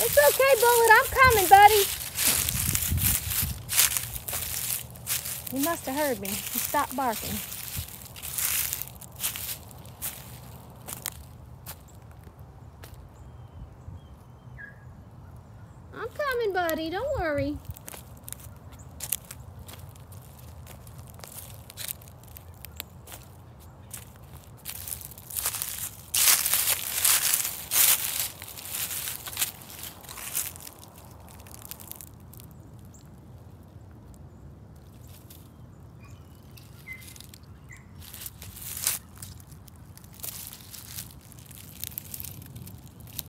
It's okay, Bullet. I'm coming, buddy. He must have heard me. He stopped barking. I'm coming, buddy. Don't worry.